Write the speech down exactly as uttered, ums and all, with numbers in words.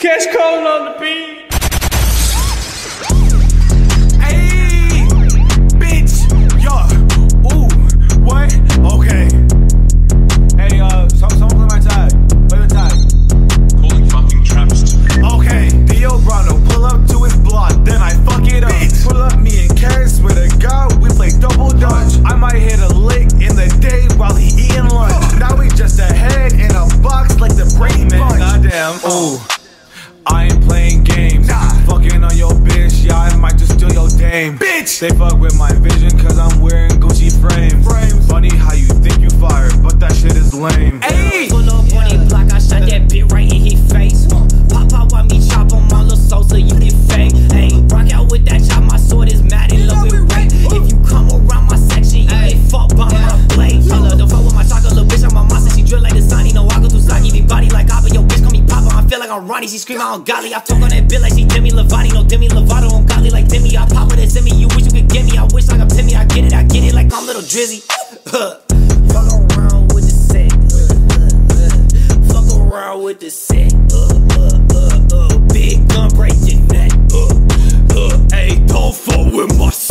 CashCallin on the beat. Hey, bitch, yo, ooh, what? Okay. Hey, uh, someone play my tag. Play the tag. Calling fucking traps. Okay, Theo Brano, pull up to his block, then I fuck it up. Bitch. Pull up me and Kez, swear to God, we play double dutch. I might hit a lick in the day while he eating lunch. Uh. Now we just a head in a box like the Brady Bunch. Goddamn, ooh. I ain't playing games, nah. Fucking on your bitch, yeah, I might just steal your dame. Bitch! They fuck with my vision cause I'm wearing Gucci frames. frames. Funny how you think you fired, but that shit is lame. Ayy! Pull up on that block, I shot that bit right in his face. Pop out while me chop on my little Sosa, you get fake. Ayy, rock out with that chop, my sword is mad in love with rape. If you come around my section, you get fucked by my blade. Tell her, don't fuck with my chocolate, little bitch, I'm a monster, she drill like the Sonny. No, I go through Saki, me body like Abba, yo bitch call me Papa, I feel like I'm Ronnie, she scream out Golly, I talk on that bit like she Demi Lovato, no Demi Lovato on Golly like Demi. I pop with that semi, you wish you could get me. I wish like I'm Timmy, I get it, I get it like I'm little Drizzy. Fuck around with the set, fuck around with the set. Uh, uh, uh, uh, big gun break your neck. Uh, uh, hey, don't fuck with my